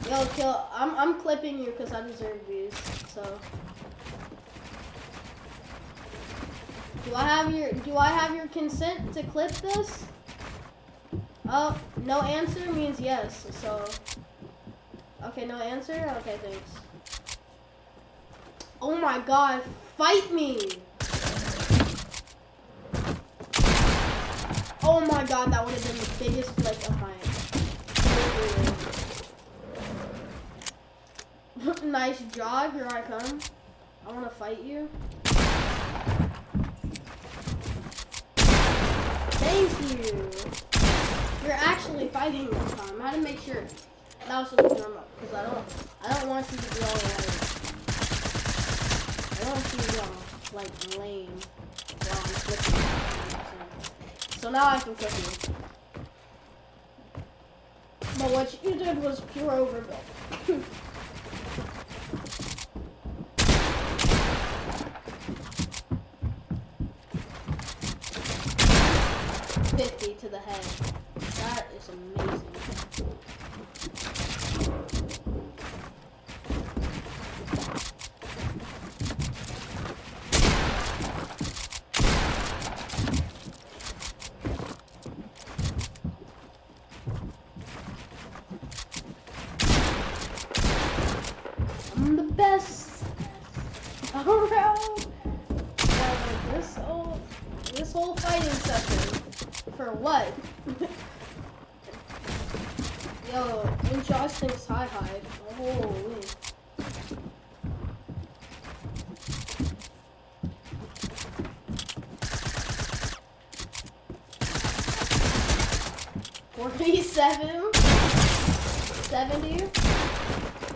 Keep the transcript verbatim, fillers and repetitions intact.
Yo, kill. I'm I'm clipping you because I deserve views. So. Do I have your Do I have your consent to clip this? Oh, no answer means yes. So. Okay, no answer. Okay, thanks. Oh my God! Fight me! Oh my God! That would have been the biggest flick of my. Nice jog, here I come. I wanna fight you. Thank you. You're actually fighting this time. I had to make sure that was something normal because I don't, I don't want you to be all like, I don't want you to be all like lame while I'm flipping. So now I can clip you. But what you did was pure overbuild. fifty to the head. That is amazing. I'm the best around. This whole, this whole fighting session. For what? Yo, and Josh thinks high hide. Holy. Forty-seven, seventy.